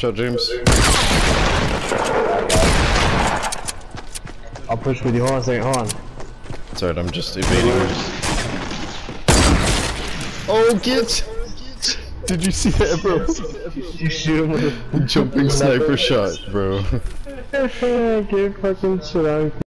Watch out, James. I'll push with you. Hold on a second. Hold on. It's alright, I'm just evading. Oh, get! Did you see that, bro? You shoot him with Jumping sniper shot, bro. a... Get fucking shit out.